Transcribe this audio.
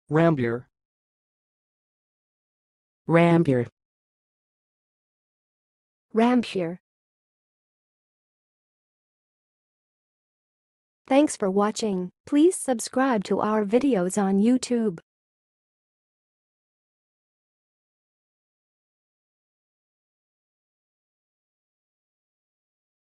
Rambure. Rambure. Rahm-byoor. Thanks for watching. Please subscribe to our videos on YouTube.